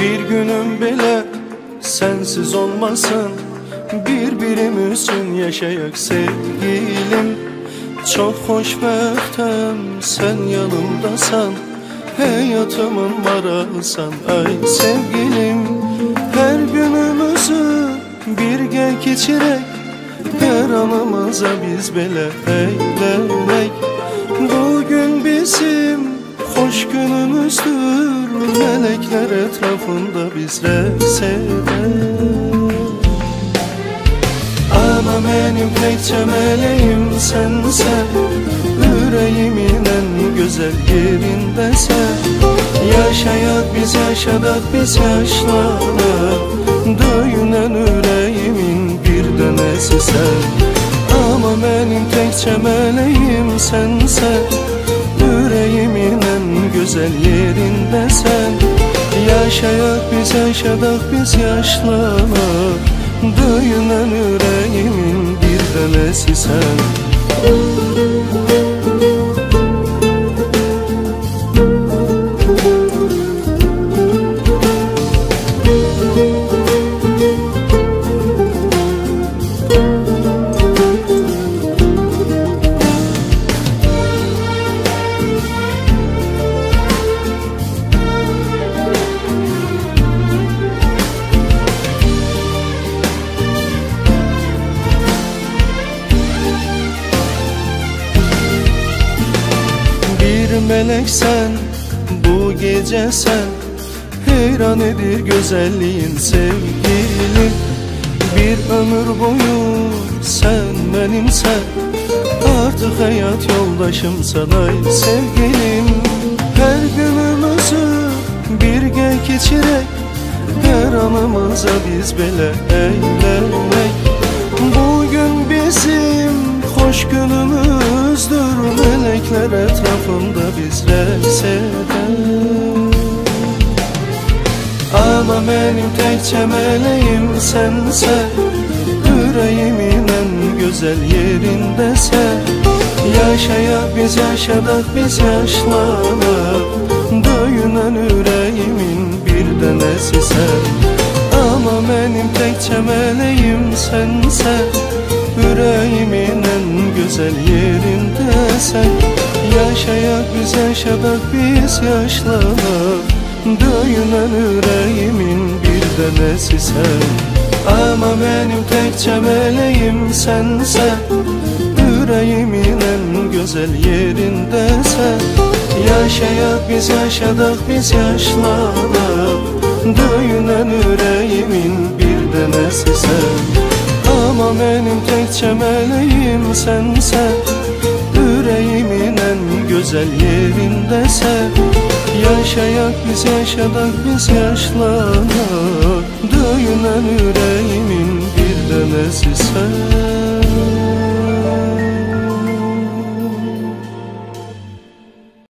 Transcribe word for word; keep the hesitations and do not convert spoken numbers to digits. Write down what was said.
Bir günüm bile sensiz olmasın, birbirimiz için yaşayak sevgilim. Çok hoşbəxtəm sen yanımdasan, hayatımın marağısan ay sevgilim. Her günümüzü birgə keçirək, her anımıza biz belə eğlenək. Bugün bizim hoş günümüzdür, melekler etrafında biz rəqs edək. Ama benim təkcə mələyim sənsən, ürəyimin ən gözəl yerindəsən. Yaşayaq biz, yaşadaq biz, yaşlanaq, döyünən ürəyimin bir dənəsisən. Amma mənim təkcə mələyim sənsən, ürəyimin ən gözəl yerindəsən. Yaşayaq biz, yaşadaq biz, yaşlanaq, döyünən ürəyimin bir dənəsisən. Meleksen, bu gece sen, heyran edir güzelliğin sevgilim. Bir ömür boyu sen benimsen, artık hayat yoldaşımsan ay sevgilim. Her günümüzü birgə keçirək, her anımıza biz belə eğlenək. Bugün bizim hoş günümüzdür, melekler etrafında biz rəqs edək. Ama benim təkcə mələyim sənsən, ürəyimin ən gözəl yerindəsən. Yaşayaq biz, yaşadaq biz, yaşlanaq, döyünən ürəyimin bir dənəsisən. Ama benim təkcə mələyim sənsən, ürəyimin ən gözəl yerindəsən. Yaşayaq biz, yaşadaq biz, yaşlanaq, döyünən ürəyimin bir dənəsisən. Amma mənim təkcə mələyim sənsən, ürəyimin ən gözəl yerindəsən. Yaşayaq biz, yaşadaq biz, yaşlanaq, döyünən ürəyimin bir dənəsisən. Amma mənim təkcə mələyim sənsən, ürəyimin ən gözəl yerindəsən. Yaşayaq biz, yaşadaq biz, yaşlanaq, döyünən ürəyimin bir dənəsisən.